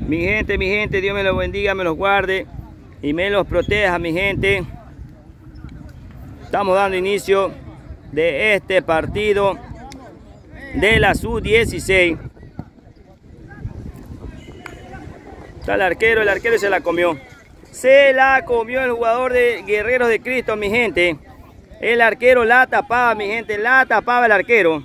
Mi gente, Dios me los bendiga, me los guarde y me los proteja, mi gente. Estamos dando inicio de este partido de la Sub-16. Está el arquero se la comió. Se la comió el jugador de Guerreros de Cristo, mi gente. El arquero la tapaba, mi gente, la tapaba el arquero.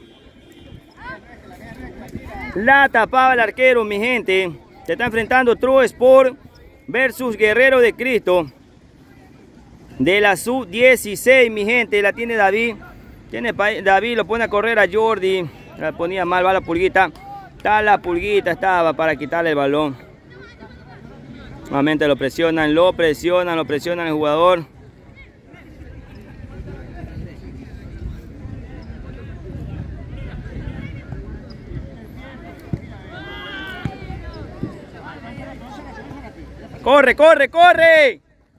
La tapaba el arquero, mi gente. Se está enfrentando True Sport versus Guerreros de Cristo. De la Sub-16, mi gente, la tiene David. David lo pone a correr a Jordi. La ponía mal, va la pulguita. La pulguita estaba para quitarle el balón. Nuevamente lo presionan el jugador. ¡Corre! ¡Corre!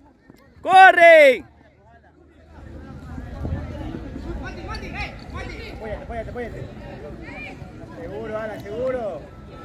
Apóyate. Seguro, Alan, seguro.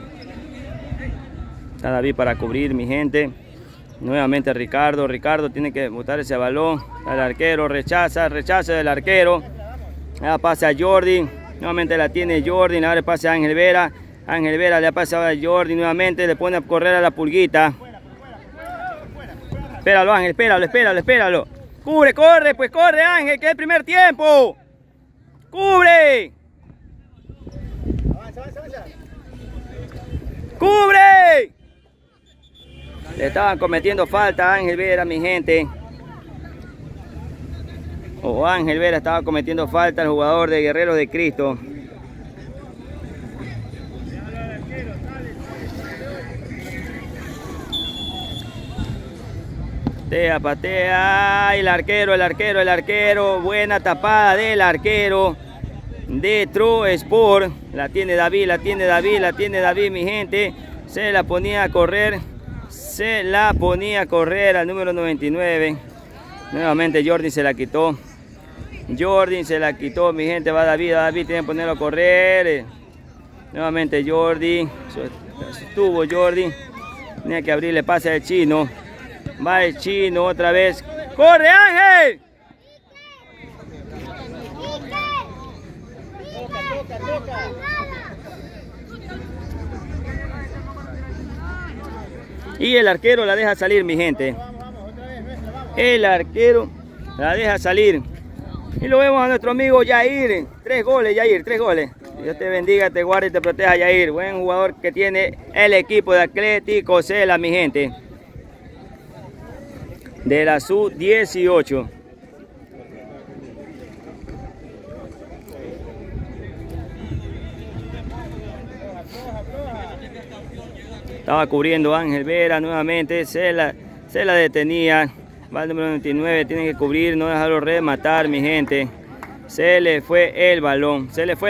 Está David para cubrir, mi gente. Nuevamente Ricardo tiene que botar ese balón. El arquero rechaza del arquero. La pasa a Jordi. Nuevamente la tiene Jordi. Ahora pasa a Ángel Vera. Ángel Vera le pasa a Jordi. Nuevamente le pone a correr a la pulguita. Espéralo, Ángel, espéralo. Corre, pues corre, Ángel, que es el primer tiempo. ¡Cubre! Avanza. ¡Cubre! Le estaban cometiendo falta a Ángel Vera, mi gente. Ángel Vera estaba cometiendo falta al jugador de Guerreros de Cristo. Patea, el arquero, buena tapada del arquero de True Sport. La tiene David, mi gente. Se la ponía a correr al número 99. Nuevamente Jordi se la quitó, mi gente. Va David, tiene que ponerlo a correr. Nuevamente Jordi, estuvo Jordi, tenía que abrirle pase al chino. Va el chino otra vez. ¡Corre, Ángel! Toca. Y el arquero la deja salir, mi gente. El arquero la deja salir. Y lo vemos a nuestro amigo Yair. 3 goles, Yair, 3 goles. Dios te bendiga, te guarde y te proteja, Yair. Buen jugador que tiene el equipo de Atlético Cela, mi gente. De la Sub-18. Estaba cubriendo Ángel Vera nuevamente, se la detenía. Va el número 29, tiene que cubrir, no dejarlo rematar, mi gente. Se le fue el balón,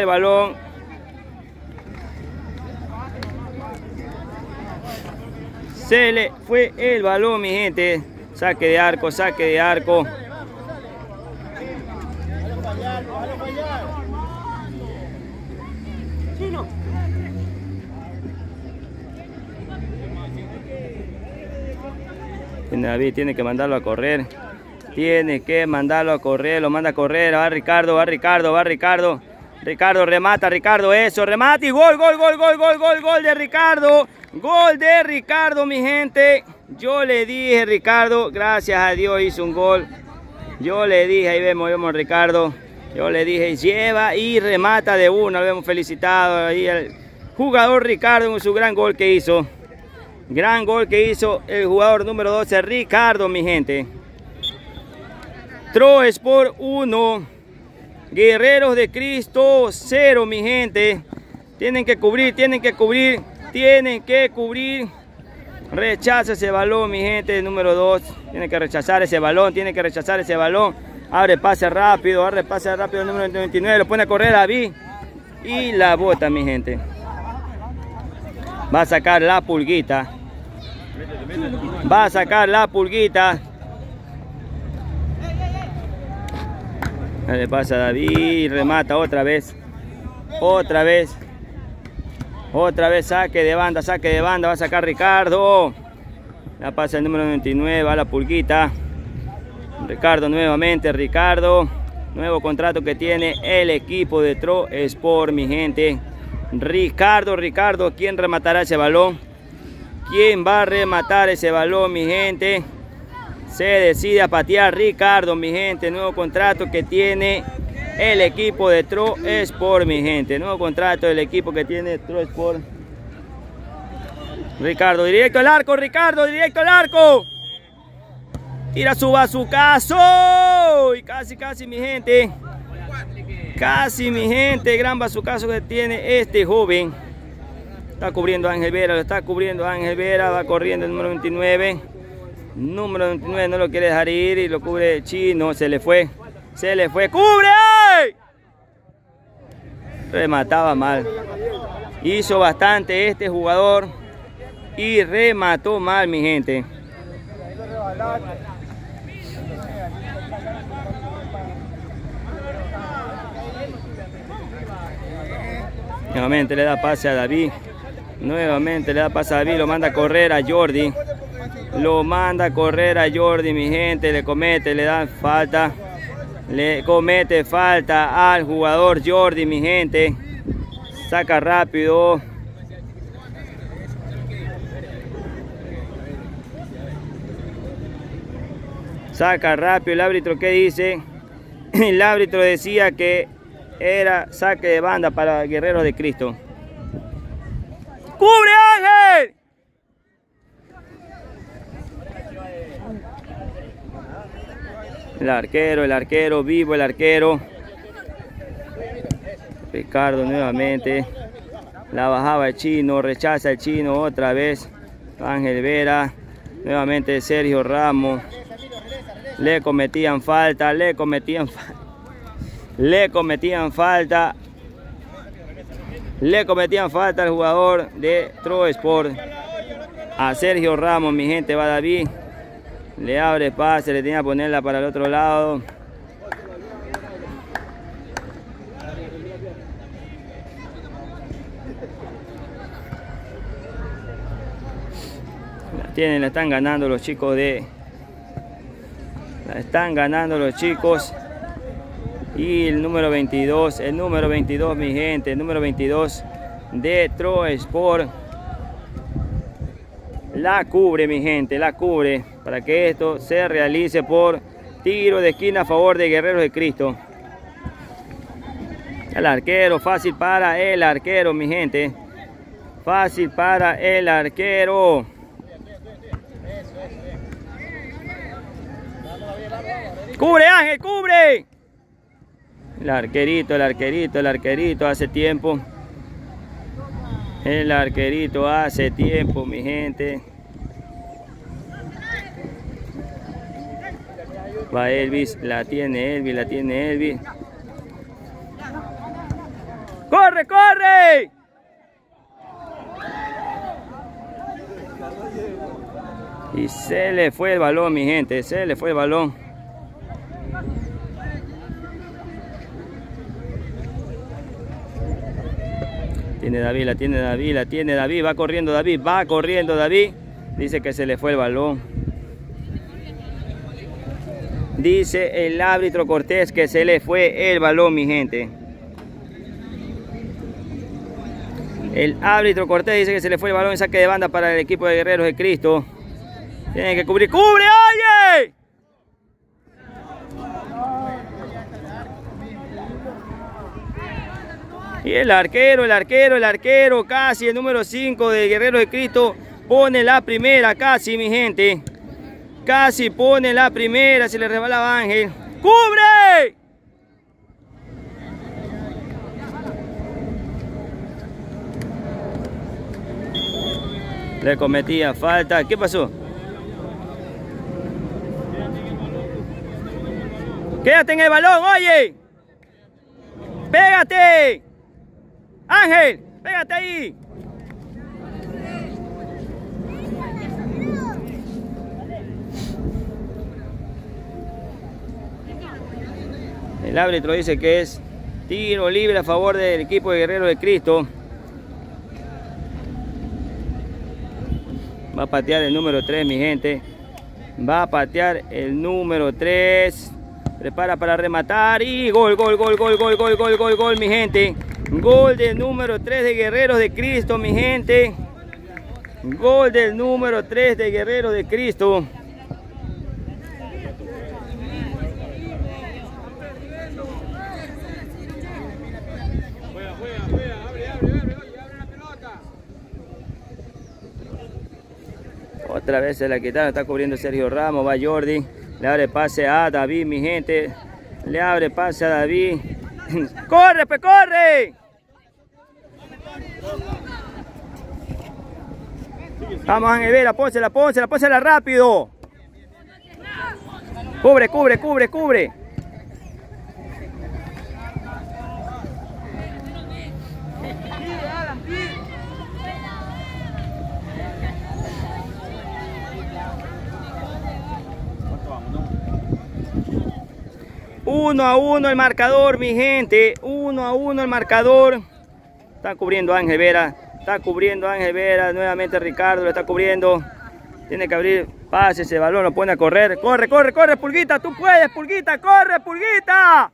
mi gente. Saque de arco. David tiene que mandarlo a correr. Lo manda a correr. Va Ricardo. Ricardo remata, eso, remata y gol de Ricardo. Gol de Ricardo, mi gente. Yo le dije, Ricardo, gracias a Dios hizo un gol. Yo le dije, ahí vemos a Ricardo. Yo le dije, lleva y remata de una. Lo hemos felicitado ahí al jugador Ricardo en su gran gol que hizo. Gran gol que hizo el jugador número 12, Ricardo, mi gente. True Sport 1, Guerreros de Cristo 0, mi gente. Tienen que cubrir. Rechaza ese balón, mi gente. Número 2. Tiene que rechazar ese balón. Abre pase rápido el número 29. Lo pone a correr David. Y la bota, mi gente. Va a sacar la pulguita. Le pasa a David. Remata otra vez. Otra vez saque de banda, va a sacar Ricardo. La pasa el número 99 a la pulguita. Ricardo nuevamente, Ricardo. Nuevo contrato que tiene el equipo de Tro Sport, mi gente. Ricardo, ¿quién rematará ese balón? ¿Quién va a rematar ese balón, mi gente? Se decide a patear Ricardo, mi gente. Nuevo contrato que tiene el equipo de Tro Sport, mi gente. Nuevo contrato del equipo que tiene Tro Sport. Ricardo, directo al arco, Ricardo, directo al arco. Tira su bazucazo. Y casi, mi gente. Casi, mi gente. Gran bazucazo que tiene este joven. Está cubriendo a Ángel Vera, lo está cubriendo a Ángel Vera. Va corriendo el número 29. Número 29 no lo quiere dejar ir y lo cubre Chino. Se le fue. ¡Cubre! Remataba mal. Hizo bastante este jugador y remató mal, mi gente. Nuevamente le da pase a David. Lo manda a correr a Jordi. Mi gente. Le da falta. Le comete falta al jugador Jordi, mi gente. Saca rápido. El árbitro, ¿qué dice? El árbitro decía que era saque de banda para Guerreros de Cristo. ¡Cubre, Ángel! El arquero, vivo el arquero. Ricardo nuevamente. La bajaba el Chino, rechaza el Chino otra vez. Ángel Vera. Nuevamente Sergio Ramos. Le cometían falta al jugador de Tro Sport. A Sergio Ramos, mi gente, va David. Le abre pase, le tenía que ponerla para el otro lado. La están ganando los chicos de... Y el número 22, mi gente, el número 22 de Tro Sport. La cubre, mi gente, para que esto se realice por tiro de esquina a favor de Guerreros de Cristo. El arquero, fácil para el arquero, mi gente. Fácil para el arquero. ¡Cubre, Ángel, cubre! El arquerito hace tiempo. El arquerito hace tiempo, mi gente. Va Elvis, la tiene Elvis. ¡Corre, corre! Y se le fue el balón, mi gente, se le fue el balón. Tiene David, la tiene David, va corriendo David. Dice que se le fue el balón. Dice el árbitro Cortés que se le fue el balón, mi gente. El árbitro Cortés dice que se le fue el balón en saque de banda para el equipo de Guerreros de Cristo. Tienen que cubrir. ¡Cubre, oye! Y el arquero, casi el número 5 de Guerreros de Cristo, pone la primera, casi, mi gente. Casi pone la primera, se le resbalaba Ángel. ¡Cubre! Le cometía falta. ¿Qué pasó? Quédate en el balón, oye. Pégate. Ángel, pégate ahí. El árbitro dice que es tiro libre a favor del equipo de Guerreros de Cristo. Va a patear el número 3, mi gente. Va a patear el número 3. Prepara para rematar y gol, gol, gol, gol, gol, gol, gol, gol, gol, mi gente. Gol del número 3 de Guerreros de Cristo, mi gente. Gol del número 3 de Guerreros de Cristo. Otra vez se la quitaron, está cubriendo Sergio Ramos, va Jordi, le abre pase a David, mi gente, le abre pase a David, ¡corre, pues corre! Vamos Ángel Vera, pónsela rápido, cubre, cubre, cubre, cubre. Uno a uno el marcador, mi gente. 1-1 el marcador. Está cubriendo Ángel Vera. Está cubriendo Ángel Vera. Nuevamente Ricardo lo está cubriendo. Tiene que abrir pase ese balón. Lo pone a correr. Corre, corre, corre, Pulguita. Tú puedes, Pulguita. Corre, Pulguita.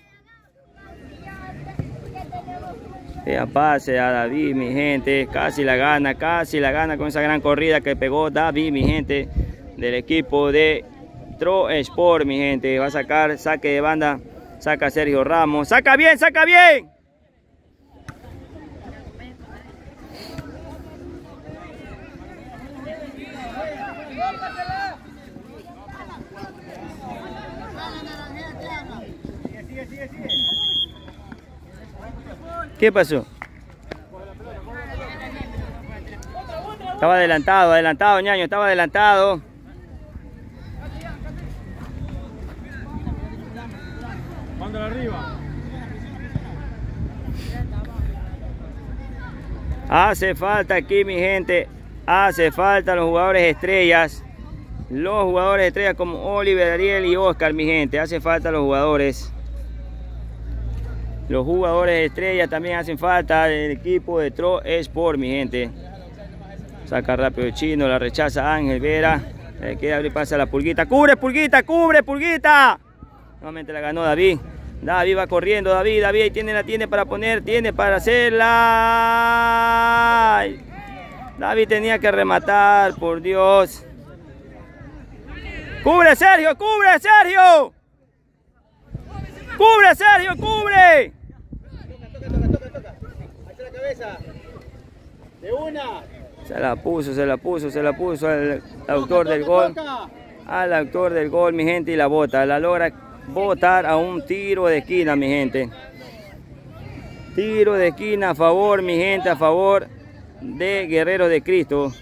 Pase a David, mi gente. Casi la gana con esa gran corrida que pegó David, mi gente. Del equipo de Tro Sport, mi gente. Va a sacar saque de banda. Saca Sergio Ramos. Saca bien, saca bien. ¿Qué pasó? Estaba adelantado, ñaño, estaba adelantado. Mándala arriba. Hace falta aquí, mi gente. Hace falta los jugadores estrellas. Los jugadores estrellas como Oliver, Ariel y Oscar, mi gente. Hace falta los jugadores. Los jugadores estrellas también hacen falta del equipo de Tro Sport, mi gente. Saca rápido el chino, la rechaza Ángel Vera. Le queda abrir, pasa la Pulguita. ¡Cubre, Pulguita! ¡Cubre, Pulguita! Nuevamente la ganó David. David va corriendo, David ahí tiene para poner, tiene para hacerla. Ay, David tenía que rematar, por Dios. ¡Cubre, Sergio! ¡Cubre, Sergio! ¡Cubre, Sergio! ¡Cubre! Toca. Hacia la cabeza. De una. Se la puso al autor del gol. Al autor del gol, mi gente, y la bota. La logra botar a un tiro de esquina, mi gente. Tiro de esquina a favor, mi gente, a favor de Guerreros de Cristo.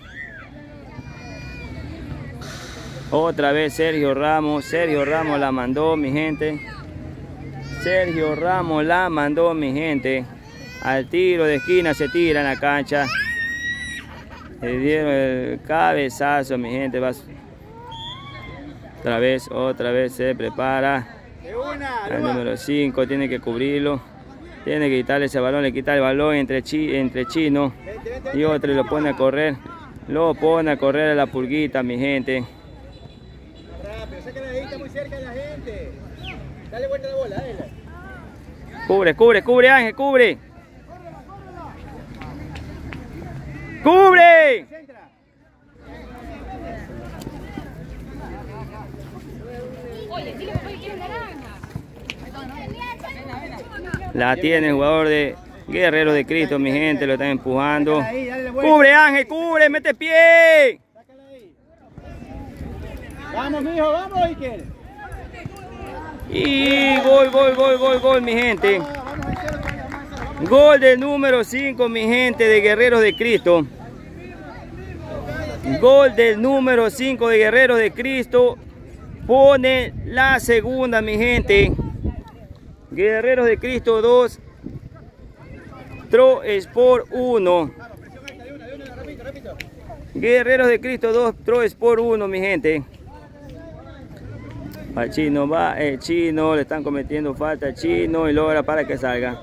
Otra vez Sergio Ramos la mandó, mi gente. Sergio Ramos la mandó, mi gente. Al tiro de esquina se tira en la cancha. Le dieron el cabezazo, mi gente. Otra vez se prepara. El número 5 tiene que cubrirlo. Tiene que quitarle ese balón. Le quita el balón entre Chino y otro y lo pone a correr. Lo pone a correr a la Pulguita, mi gente. Rápido, saca la dedita muy cerca de la gente. Dale vuelta la bola, dale. Cubre, Ángel, cubre. ¡Cubre! La tiene el jugador de Guerreros de Cristo, mi gente, lo están empujando. ¡Cubre, Ángel, cubre! ¡Mete pie! Vamos, mijo, vamos, Iker. Y gol, mi gente. Gol del número 5, mi gente, de Guerreros de Cristo. Gol del número 5 de Guerreros de Cristo. Pone la segunda, mi gente. Guerreros de Cristo 2. Tro Sport 1. Guerreros de Cristo 2. Tro Sport 1, mi gente. Al Chino va el Chino. Le están cometiendo falta al Chino y logra para que salga.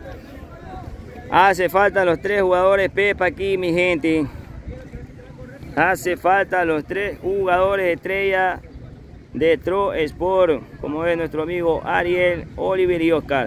Hace falta los 3 jugadores Pepa aquí, mi gente. Hace falta los 3 jugadores estrella de Tro Sport, como es nuestro amigo Ariel, Oliver y Oscar.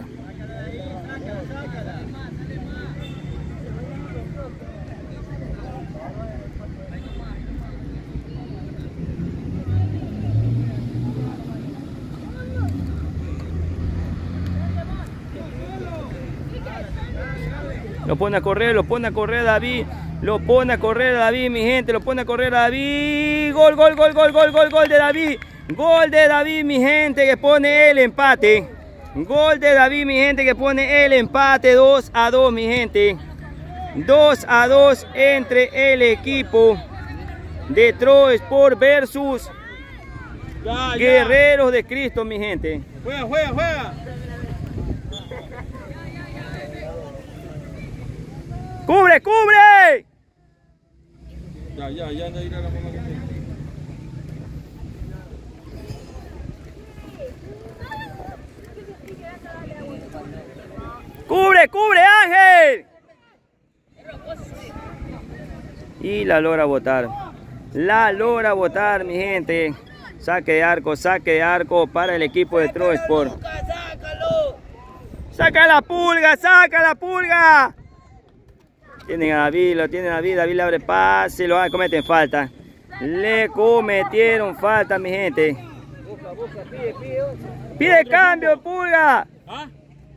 Lo pone a correr David. Lo pone a correr David, mi gente. Lo pone a correr David. Gol, gol, gol, gol, gol, gol, gol de David. Gol de David, mi gente, que pone el empate. Gol de David, mi gente, que pone el empate. 2-2, mi gente. 2-2 entre el equipo de Tro Sport versus Guerreros de Cristo, mi gente. Juega, juega, juega. ¡Cubre, cubre! Ya anda a ir a la mamá. ¡Cubre, cubre, Ángel! Y la logra botar. La logra botar, mi gente. Saque de arco para el equipo de Tro Sport. ¡Saca la pulga, saca la pulga! Tienen a David, lo tienen a David, David le abre pase, lo cometen falta. Le cometieron falta, mi gente. Pide cambio, pulga. ¿Ah?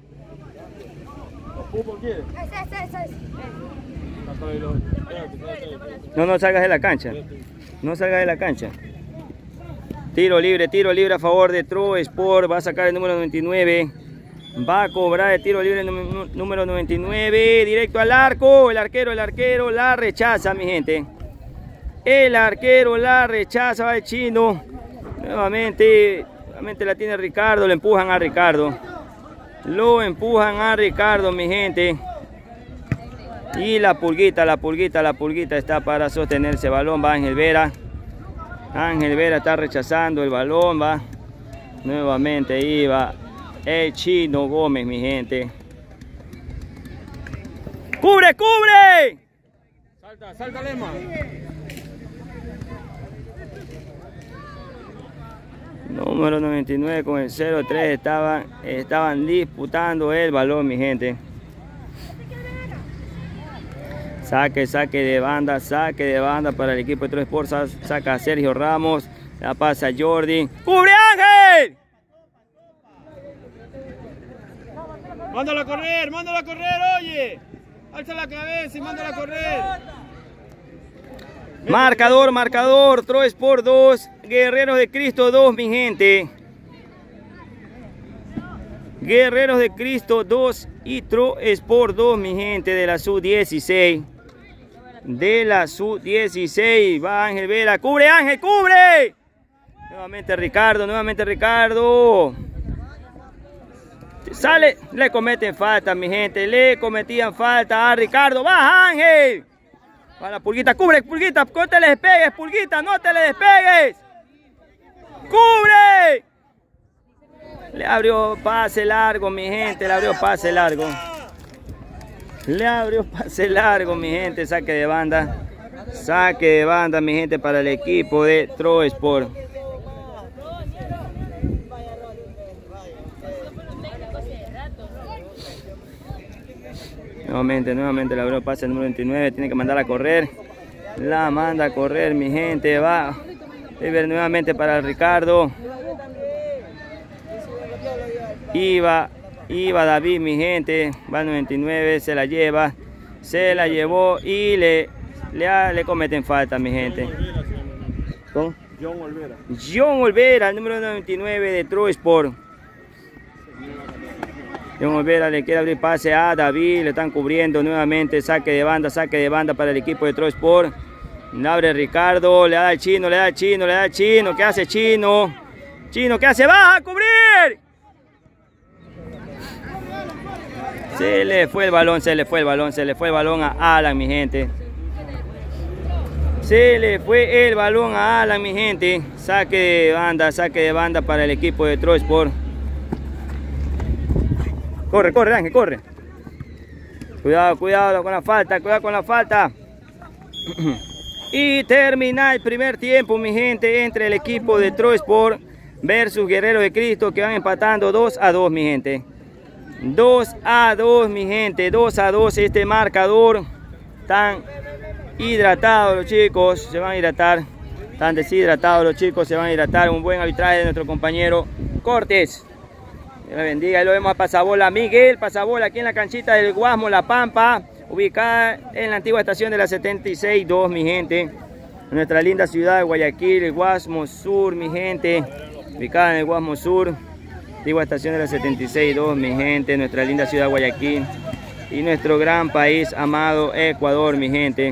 No salgas de la cancha. No salgas de la cancha. Tiro libre a favor de Tro Sport. Va a sacar el número 99. Va a cobrar el tiro libre número 99. Directo al arco. El arquero la rechaza, mi gente. El arquero la rechaza. Va el chino. Nuevamente la tiene Ricardo. Le empujan a Ricardo. Lo empujan a Ricardo, mi gente. Y la pulguita está para sostenerse el balón. Va Ángel Vera. Ángel Vera está rechazando el balón. Va. Nuevamente iba el Chino Gómez, mi gente. ¡Cubre, cubre! Salta, Lema. Número 99 con el 03 estaban disputando el balón, mi gente. Saque de banda para el equipo de Tro Sport. Saca a Sergio Ramos. La pasa a Jordi. ¡Cubre, Ángel! Mándalo a correr, oye. Alza la cabeza y mándalo a correr. Marcador, Tro Sport 2, Guerreros de Cristo 2, mi gente. Guerreros de Cristo 2 y Tro Sport 2, mi gente, de la sub-16. De la sub-16, va Ángel Vera. ¡Cubre, Ángel, cubre! Nuevamente Ricardo. Sale, le cometen falta, mi gente. Le cometían falta a Ricardo. ¡Va, Ángel! Para Pulguita, cubre, Pulguita. No te le despegues, Pulguita, no te le despegues. ¡Cubre! Le abrió pase largo, mi gente. Le abrió pase largo, mi gente. Saque de banda, mi gente, para el equipo de Tro Sport. Nuevamente le abrió pase el número 29. Tiene que mandar a correr. La manda a correr, mi gente. Va River nuevamente para Ricardo. Iba David, mi gente. Va el 99, se la llevó y le cometen falta, mi gente. ¿Cómo? John Olvera, el número 99 de Tro Sport. John Olvera le quiere abrir pase a David, le están cubriendo nuevamente. Saque de banda para el equipo de Tro Sport. Le abre Ricardo, le da al chino. ¿Qué hace Chino? ¿Qué hace? ¡Baja a cubrir! Se le fue el balón a Alan, mi gente. Se le fue el balón a Alan, mi gente. Saque de banda para el equipo de Tro Sport. Corre, Ángel, corre. Cuidado con la falta, Y termina el primer tiempo, mi gente, entre el equipo de Troesport versus Guerreros de Cristo, que van empatando 2-2, mi gente. 2-2, mi gente, 2-2 este marcador. Están hidratados los chicos, se van a hidratar. Están deshidratados los chicos, se van a hidratar. Un buen arbitraje de nuestro compañero Cortés. Dios le bendiga. Y lo vemos a Pasabola Miguel, Pasabola aquí en la canchita del Guasmo La Pampa, ubicada en la antigua estación de la 76-2, mi gente. Nuestra linda ciudad de Guayaquil, el Guasmo Sur, mi gente. Ubicada en el Guasmo Sur, antigua estación de la 76-2, mi gente. Nuestra linda ciudad de Guayaquil. Y nuestro gran país amado Ecuador, mi gente.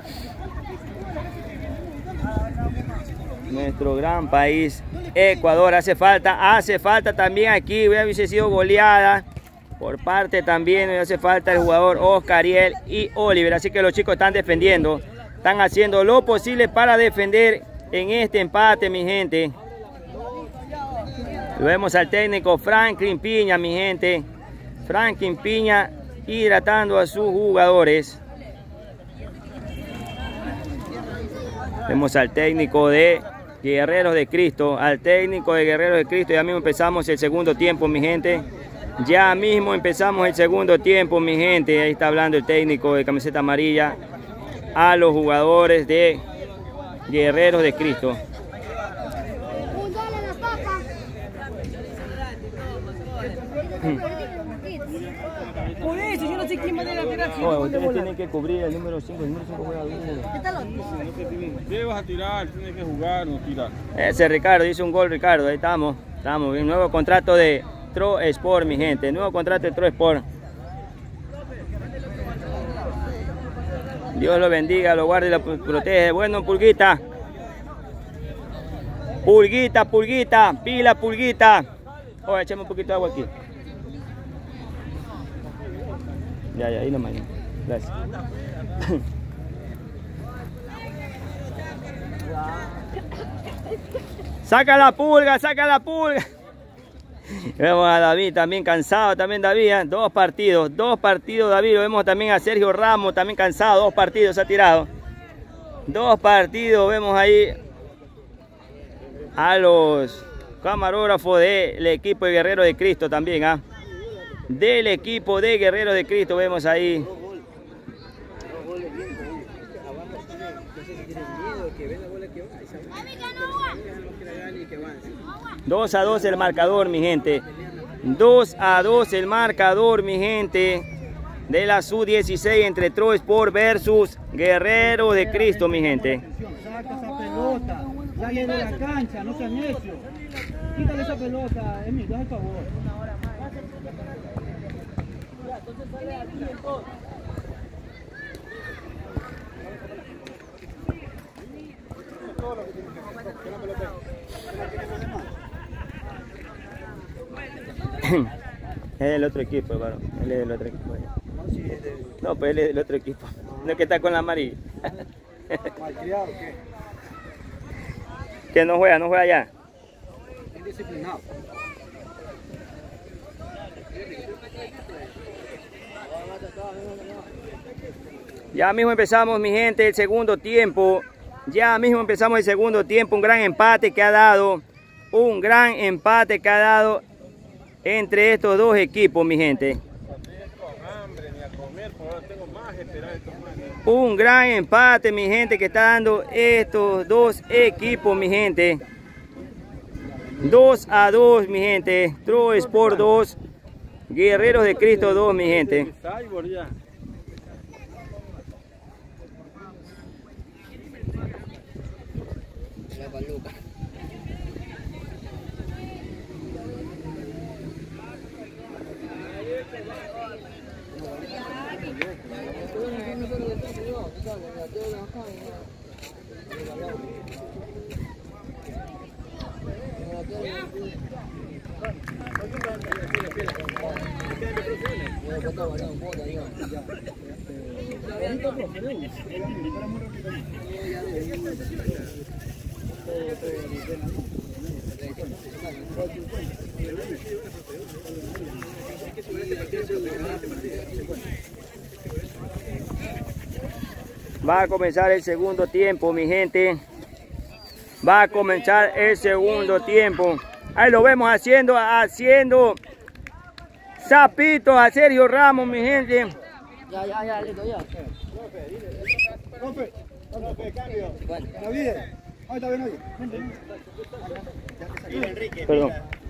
Nuestro gran país Ecuador. Hace falta también aquí, hubiese sido goleada por parte también, hace falta el jugador Oscariel y Oliver. Así que los chicos están defendiendo, están haciendo lo posible para defender en este empate, mi gente. Lo vemos al técnico Franklin Piña, mi gente. Franklin Piña hidratando a sus jugadores. Vemos al técnico de Guerreros de Cristo, al técnico de Guerreros de Cristo. Ya mismo empezamos el segundo tiempo, mi gente. Ya mismo empezamos el segundo tiempo, mi gente. Ahí está hablando el técnico de camiseta amarilla a los jugadores de Guerreros de Cristo. Por eso, yo no sé quién va a lateral. Ustedes tienen que cubrir el número 5, el número 5 juega duro. ¿Qué vas a tirar? Tienes que jugar, no tirar. Ese Ricardo, hizo un gol Ricardo, ahí estamos. Estamos, un nuevo contrato de Troesport, mi gente, nuevo contrato de Troesport. Dios lo bendiga, lo guarde y lo protege. Bueno, Pulguita. Pulguita, Pulguita, pila Pulguita. Oye, echame un poquito de agua aquí. Ya, ahí nomás. Gracias. Saca la pulga, saca la pulga. Vemos a David también cansado, también David, ¿eh? Dos partidos David. Lo vemos también a Sergio Ramos, también cansado, 2 partidos se ha tirado. 2 partidos, vemos ahí a los camarógrafos del equipo de Guerreros de Cristo también, ¿ah? Del equipo de Guerreros de Cristo vemos ahí. 2-2 el marcador, mi gente. 2-2 el marcador, mi gente. De la Sub-16 entre Troesport versus Guerreros de Cristo, mi gente. Saca esa pelota. Ya viene la cancha, no seas necio. Quítale esa pelota, Emil, haz el favor. Es del otro equipo, hermano. Él es del otro equipo. No, pues él es del otro equipo. No es que está con la amarilla. ¿Malcriado qué? Que no juega ya. Indisciplinado. Ya mismo empezamos, mi gente, el segundo tiempo. Ya mismo empezamos el segundo tiempo. Un gran empate que ha dado. Un gran empate que ha dado entre estos dos equipos, mi gente. Un gran empate, mi gente, que está dando estos dos equipos, mi gente. 2-2, mi gente. Troesport 2, Guerreros de Cristo 2, mi gente. Va a comenzar el segundo tiempo, mi gente. Va a comenzar el segundo tiempo. Ahí lo vemos haciendo zapito a Sergio Ramos, mi gente. Ya, listo, ya. Profe, cambio. ¿Está bien? Ahí está bien, oye. Perdón.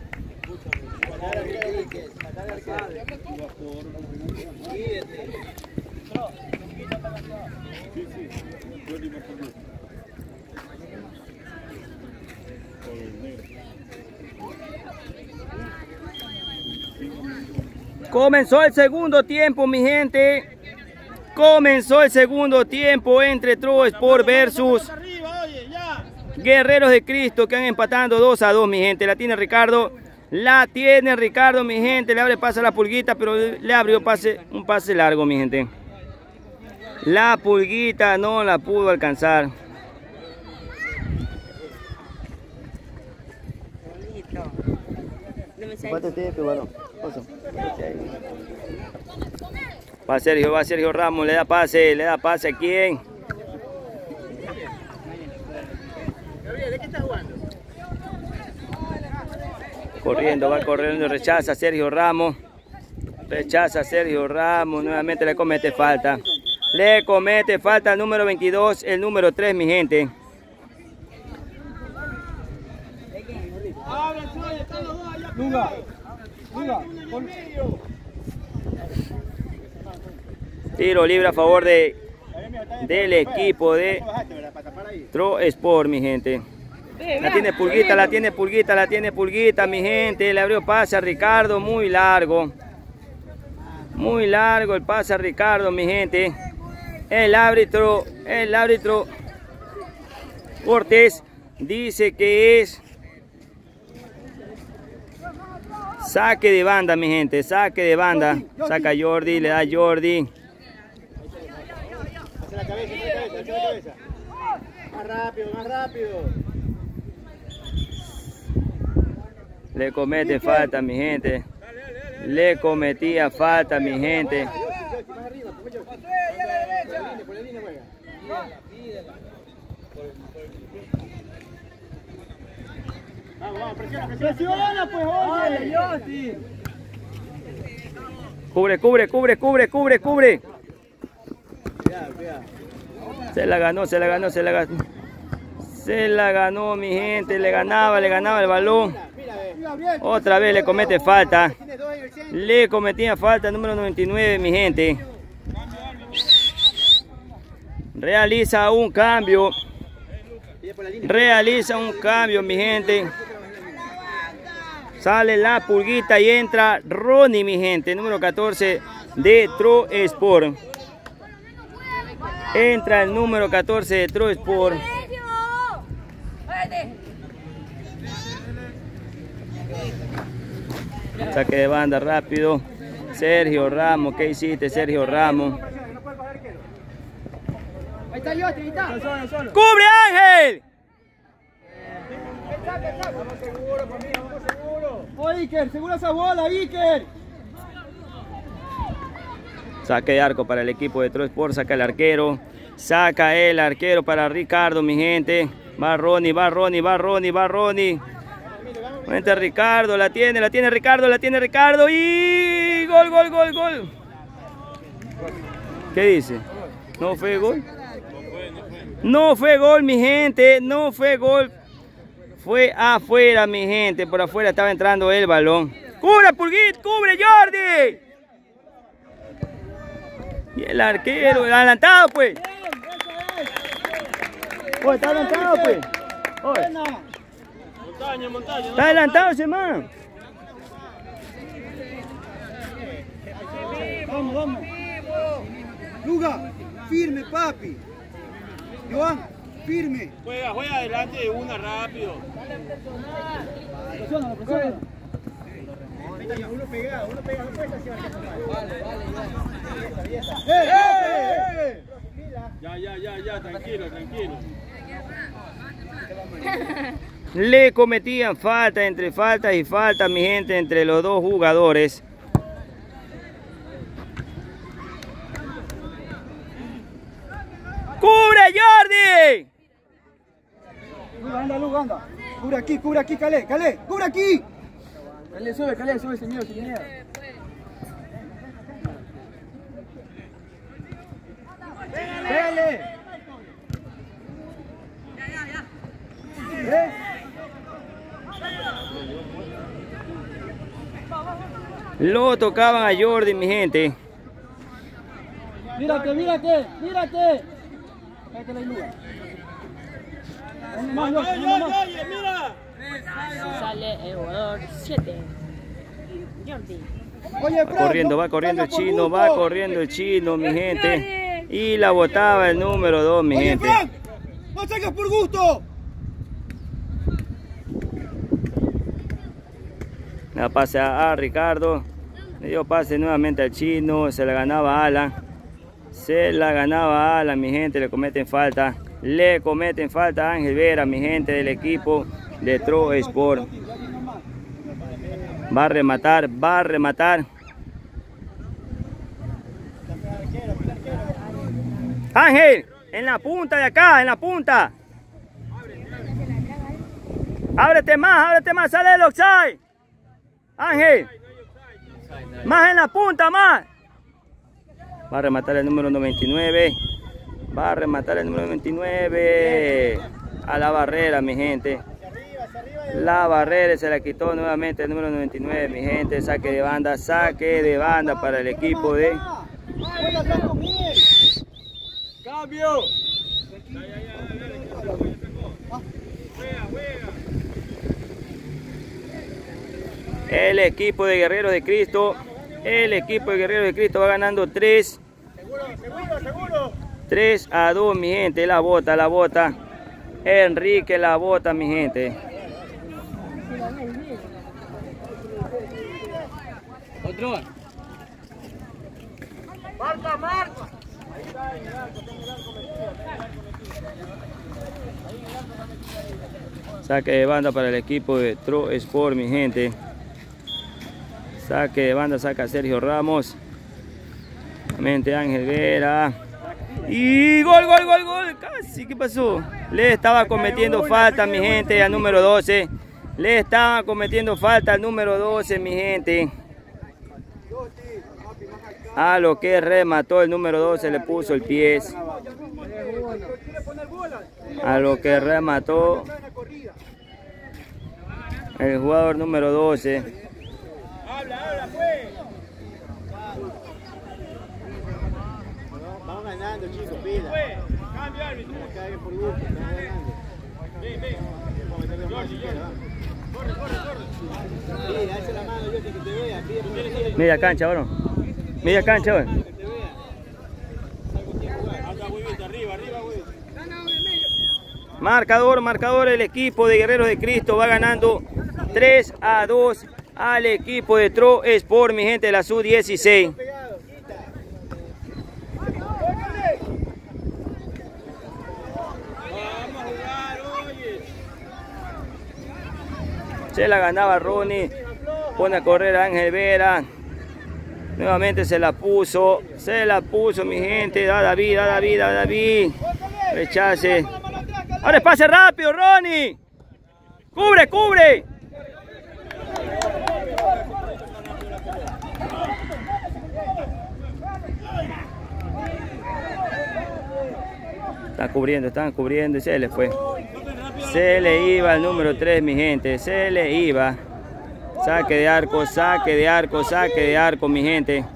Comenzó el segundo tiempo, mi gente. Comenzó el segundo tiempo entre True Sport versus Guerreros de Cristo, que han empatando 2-2, mi gente. La tiene Ricardo. La tiene Ricardo, mi gente. Le abre pase a la Pulguita, pero le abrió un pase largo, mi gente. La Pulguita no la pudo alcanzar. Va Sergio Ramos, le da pase a quién. ¿De qué estás jugando? Corriendo, va corriendo, rechaza Sergio Ramos. Nuevamente le comete falta. Le comete falta el número 22, el número 3, mi gente. Luga. Tiro libre a favor del equipo de True Sport, mi gente. La tiene Pulguita, mi gente. Le abrió pase a Ricardo, muy largo. Muy largo el pase a Ricardo, mi gente. El árbitro Cortés dice que es saque de banda, mi gente. Saque de banda. Saca Jordi, le da Jordi. Hacia la cabeza. Más rápido. Le comete falta, mi gente. Le cometía falta, mi gente. Vamos, presiona, pues, oye. Cubre. Se la ganó, mi gente. Le ganaba el balón. Otra vez le comete falta. Le cometía falta el número 99, mi gente. Realiza un cambio, mi gente. Sale la Pulguita y entra Ronnie, mi gente, número 14 de True Sport. Entra el número 14 de True Sport. Saque de banda rápido. Sergio Ramos, ¿qué hiciste, Sergio Ramos? Ahí está Yosti, ahí está. ¡Cubre, Ángel! Vamos seguro, conmigo, vamos seguro. Oh, Iker, segura esa bola, Iker. Saque de arco para el equipo de True Sport. Saca el arquero. Saca el arquero para Ricardo, mi gente. Va Ronnie. Vente Ricardo, la tiene Ricardo y gol. ¿Qué dice? ¿No fue gol? No fue gol, mi gente, no fue gol. Fue afuera, mi gente, por afuera estaba entrando el balón. ¡Cubre, Pulguit! ¡Cubre, Jordi! Y el arquero, adelantado, pues. Oye, está adelantado, pues. Oye. Montaña. Está adelantado ese man. Vamos. Luga, firme, papi. Joan, firme. Juega adelante de una rápido. Presiona. Uno pega, no puede estacionar. Ya, tranquilo. Le cometían falta, entre falta y falta, mi gente, entre los dos jugadores. anda, Luz, anda. Cubre aquí, Calé, cubre aquí. Calé, sube, sin miedo. Pégale. Lo tocaban a Jordi, mi gente. Mírate. Cállate la iluga. Mira. Sale el jugador 7. Jordi. Oye, Va corriendo el chino, mi gente. Y la botaba el número 2, mi gente. Frank, no salgas por gusto. La pase a Ricardo. Le dio pase nuevamente al chino. Se la ganaba a Alan. Mi gente. Le cometen falta a Ángel Vera, mi gente del equipo de Tro Sport. Va a rematar. Ángel, en la punta de acá, en la punta. Ábrete más, sale el offside. Ángel, más en la punta, más. Va a rematar el número 99. A la barrera, mi gente. La barrera se la quitó nuevamente el número 99, mi gente. Saque de banda para el equipo de... Cambio. El equipo de Guerreros de Cristo. Va ganando 3. 3-2, mi gente. La bota. Enrique la bota, mi gente. Otro. Marca. Saque de banda para el equipo de Tro Sport, mi gente. Saque de banda, saca Sergio Ramos. Nuevamente Ángel Vera. Y gol. Casi, ¿qué pasó? Le estaba cometiendo falta, mi gente, al número 12. Le estaba cometiendo falta al número 12, mi gente. A lo que remató el número 12, le puso el pie. A lo que remató el jugador número 12. Habla, pues. Vamos ganando, chicos, pila. Cambio, árbitro. No caigan por gusto, estamos ganando. Ven. Vamos a meterle más si quieres, vamos. Corre. Sí, dale la mano, yo que te vea. Pide. Media cancha, bueno. Media cancha, bueno. Que te vea. Anda, huevito, arriba, huevito. Marcador, el equipo de Guerreros de Cristo va ganando 3-2 al equipo de Tro Sport, mi gente de la Sub-16. Se la ganaba Ronnie, pone a correr a Ángel Vera. Nuevamente se la puso, mi gente. Da David. Rechace. Ahora pase rápido, Ronnie. Cubre. Están cubriendo y se le fue. Se le iba el número 3, mi gente. Se le iba. Saque de arco, mi gente.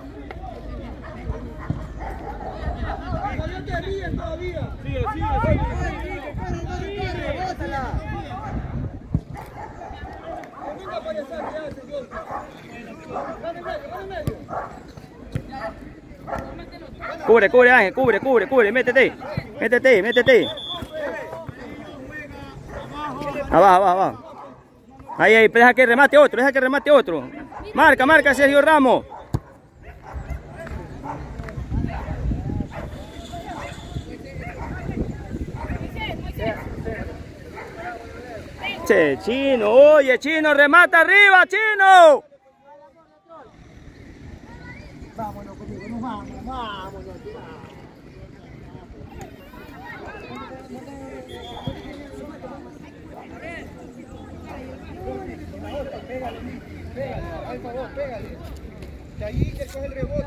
Cubre, Ángel, cubre, métete. Abajo. Ahí, deja que remate otro. Marca, Sergio Ramos. Che, Chino, remata arriba, Chino. Vámonos conmigo, vámonos. Por favor, pégale. De ahí que coge el rebote.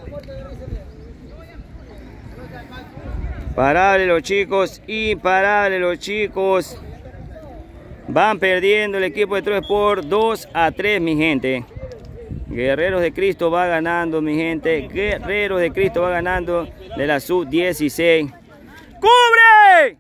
Imparable los chicos, imparable los chicos. Van perdiendo el equipo de True Sport 2-3, mi gente. Guerreros de Cristo va ganando, mi gente. Guerreros de Cristo va ganando de la sub-16. ¡Cubre!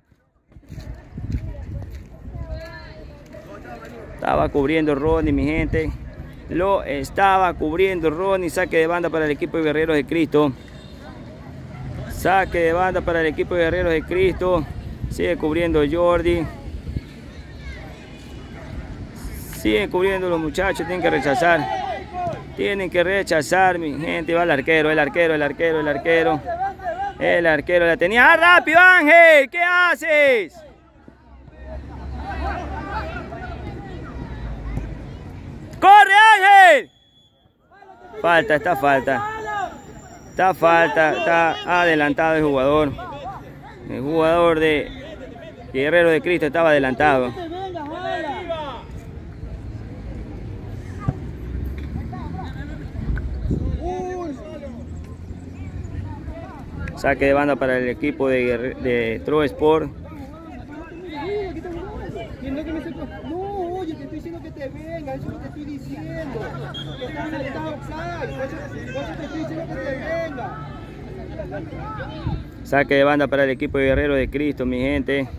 Estaba cubriendo Ronnie, mi gente. Lo estaba cubriendo Ronnie. Saque de banda para el equipo de Guerreros de Cristo. Saque de banda para el equipo de Guerreros de Cristo. Sigue cubriendo Jordi. Siguen cubriendo los muchachos. Tienen que rechazar. Tienen que rechazar, mi gente. Va el arquero, el arquero, el arquero, el arquero. El arquero la tenía. ¡Ah, rápido, Ángel! ¿Qué haces? ¡Corre, Ángel! Falta, está falta. Está falta, está adelantado el jugador. El jugador de Guerrero de Cristo estaba adelantado. Saque de banda para el equipo de True Sport. No, oye, te estoy diciendo que te venga, eso es lo que estoy diciendo. Que estás en el outside, por eso te estoy diciendo que te venga. Saque de banda para el equipo de Guerrero de Cristo, mi gente.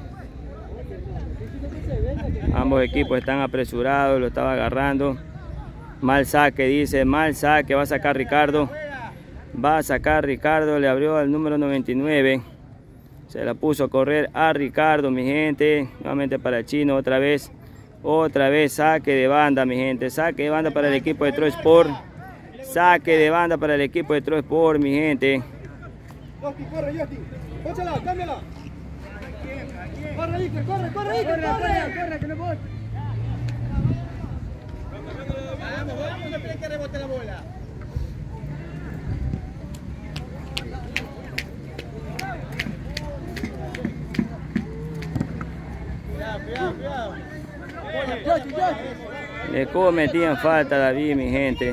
Ambos equipos están apresurados, lo estaba agarrando. Mal saque, dice, mal saque, va a sacar Ricardo. Va a sacar Ricardo, le abrió al número 99. Se la puso a correr a Ricardo, mi gente. Nuevamente para el chino, otra vez. Otra vez saque de banda, mi gente. Saque de banda para el equipo de True Sport. Saque de banda para el equipo de True Sport, mi gente. Yosti, corre, Yosti. Póchala, cámbiala. Corre, Iker, corre, corre, Iker, corre, que no voy. Vamos, no tiene que rebote la bola. Cuidado. Le cometían falta a David, mi gente.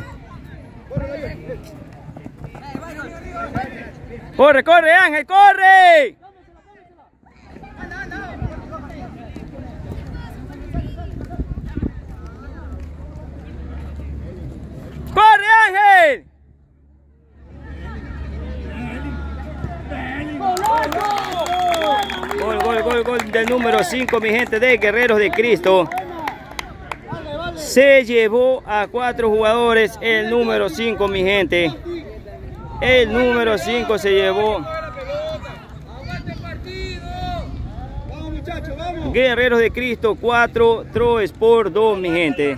¡Corre, corre, Ángel, corre! ¡Corre, Ángel! Gol del número 5, mi gente, de Guerreros de Cristo. Se llevó a 4 jugadores el número 5, mi gente. El número 5 se llevó. Guerreros de Cristo 4, True Sport 2, mi gente.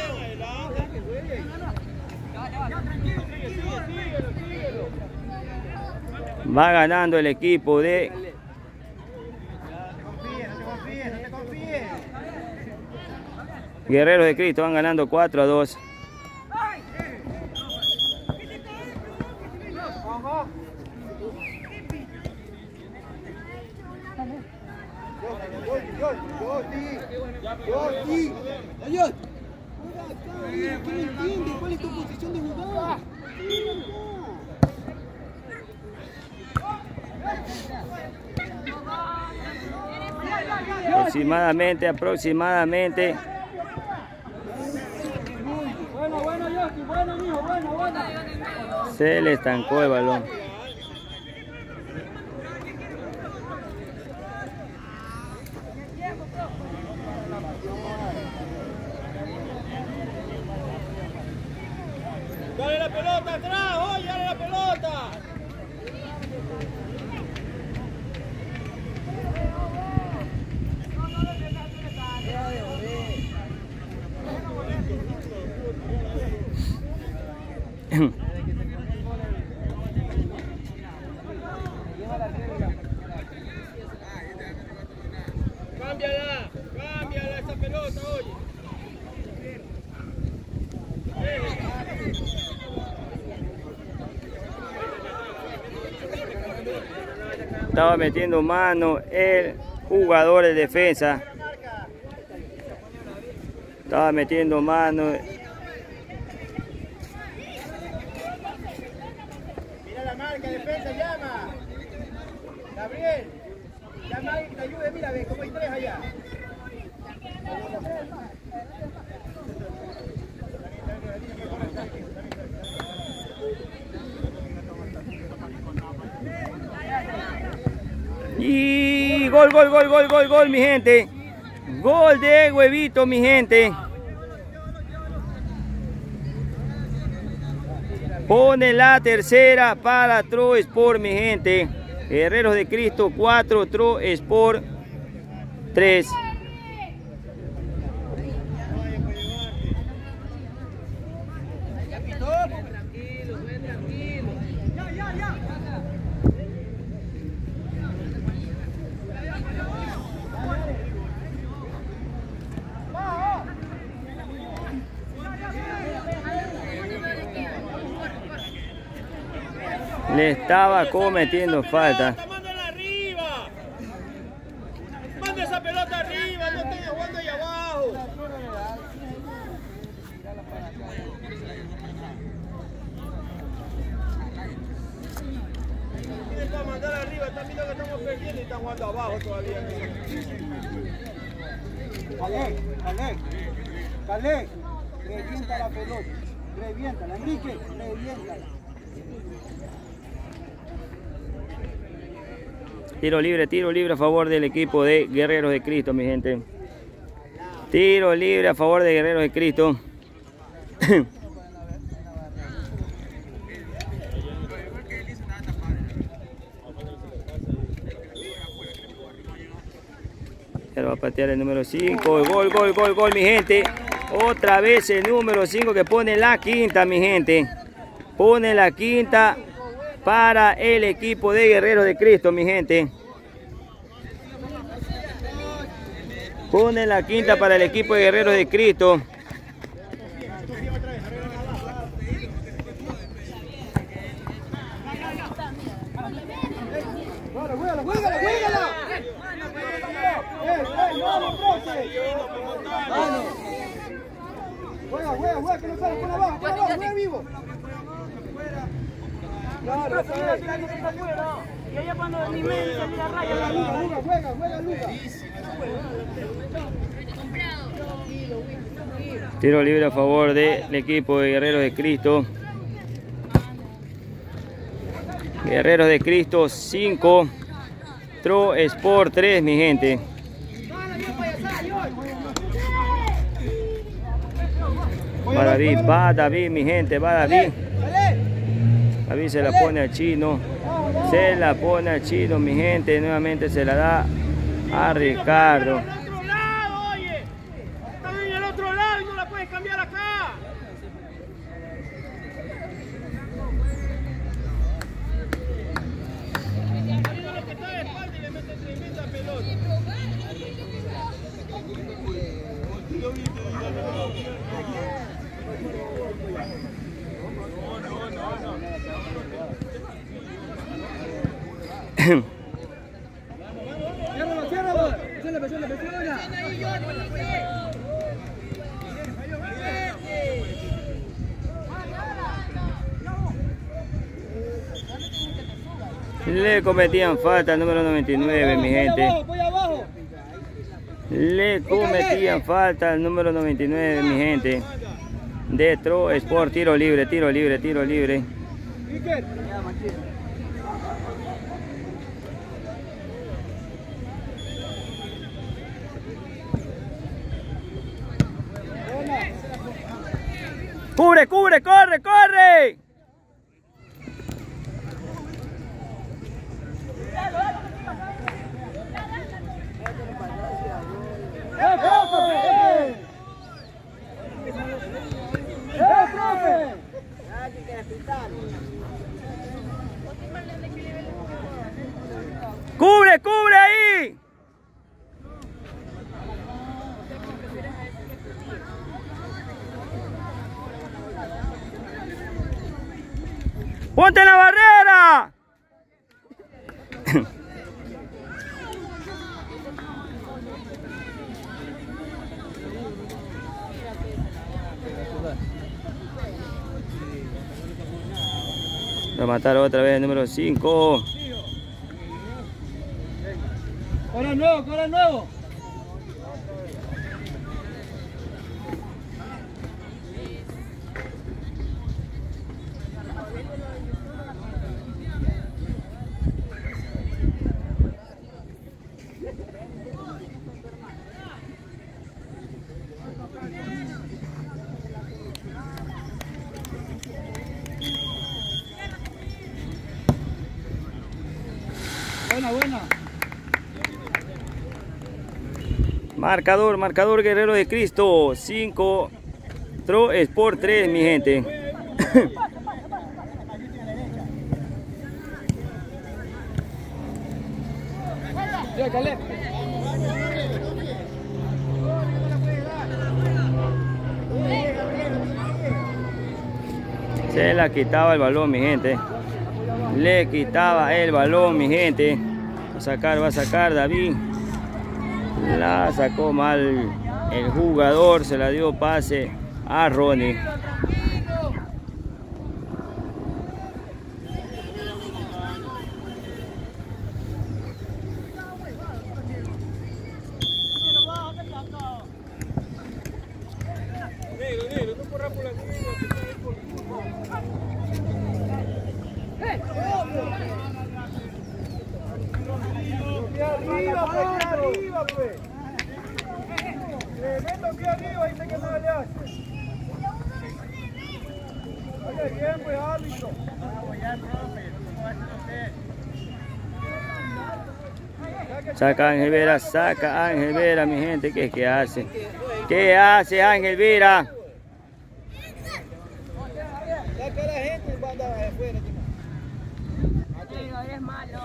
Va ganando el equipo de Guerreros de Cristo, van ganando 4-2. ¿Qué no entiendes? ¿Cuál es tu posición de jugar? Aproximadamente. Bueno, Yoski, bueno, mijo, bueno. Se le estancó el balón. ¡Dale la pelota atrás! ¡Oye, dale la pelota! Cámbiala esa pelota, oye. Estaba metiendo mano el jugador de defensa. Estaba metiendo mano Miguel. Llama a alguien que te ayude, mira, ve, como hay 3 allá. Y gol, mi gente. Gol de Huevito, mi gente. Pone la tercera para Tro Sport, mi gente. Guerreros de Cristo 4, Tro Sport 3. Le estaba cometiendo falta. ¡Mándala arriba! ¡Manda esa pelota arriba! ¡No estés jugando ahí abajo! Tienes para mandar arriba. Están viendo que estamos perdiendo y están jugando abajo todavía. Calé, revienta la pelota. Reviéntala, Enrique, reviéntala. Tiro libre a favor del equipo de Guerreros de Cristo, mi gente. Tiro libre a favor de Guerreros de Cristo. Ya va a patear el número 5. Gol, mi gente. Otra vez el número 5 que pone la quinta, mi gente. Pone la quinta para el equipo de Guerreros de Cristo, mi gente. Pone la quinta para el equipo de Guerreros de Cristo. ¡Juégala! Juega, que no sale, pon abajo, juega vivo. Claro, y ella cuando ni me salí la raya. Juega, Luca. Tiro libre a favor del equipo de Guerreros de Cristo. Guerreros de Cristo 5, Tro Sport 3, mi gente. Va David, mi gente, va David. David se la pone al chino. Se la pone al chino, mi gente. Nuevamente se la da a Ricardo. ¡Al otro lado, oye! ¡Están en el otro lado y no la puedes cambiar acá! Ciérralo. Presiona. Le cometían falta al número 99, mi gente. Voy abajo. Le cometían falta al número 99, mi gente. De Tro Sport, tiro libre. Iker. ¡Cubre! ¡Corre! ¡Cubre ahí! ¡Ponte en la barrera! Va a matar otra vez el número 5. Cobra nuevo, cobra nuevo. Buena. Marcador Guerrero de Cristo. 5 Tro Sport 3, mi gente. Se la quitaba el balón, mi gente. Le quitaba el balón, mi gente. Va a sacar David. La sacó mal el jugador. Se la dio pase a Ronnie. Arriba, pues. Le meto aquí arriba y sé que no le hace. Oye, bien, pues, árbitro. Saca Ángel Vera, mi gente. ¿Qué hace? ¿Qué hace Ángel Vera? Saca a la gente y manda afuera. Eres malo.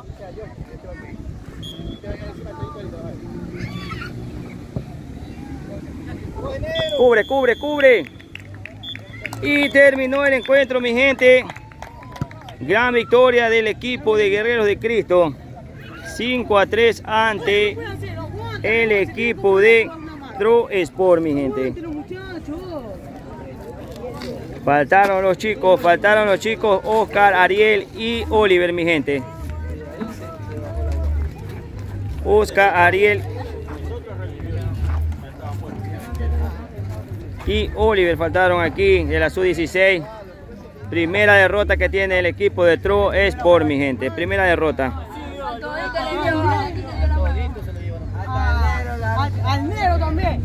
Cubre. Y terminó el encuentro, mi gente. Gran victoria del equipo de Guerreros de Cristo. 5-3 ante el equipo de Tro Sport, mi gente. Faltaron los chicos Oscar, Ariel y Oliver, mi gente. Oscar, Ariel y Oliver faltaron aquí de la sub-16. Primera derrota que tiene el equipo de Tro Sport, mi gente. Primera derrota. Al negro también.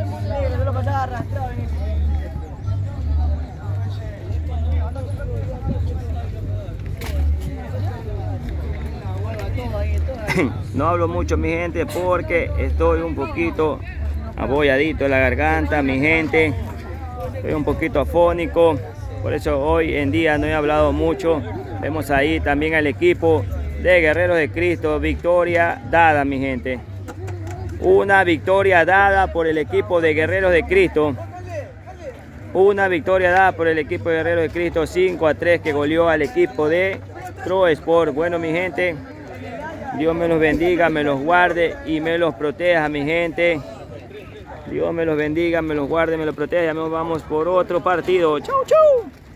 No hablo mucho, mi gente, porque estoy un poquito abolladito en la garganta, mi gente. Estoy un poquito afónico, por eso hoy en día no he hablado mucho. Vemos ahí también al equipo de Guerreros de Cristo. Victoria dada, mi gente. Una victoria dada por el equipo de Guerreros de Cristo. Una victoria dada por el equipo de Guerreros de Cristo. 5-3 que goleó al equipo de Tro Sport. Bueno, mi gente, Dios me los bendiga, me los guarde y me los proteja, mi gente. Dios me los bendiga, me los guarde, me los proteja. Nos vamos por otro partido. Chau, chau.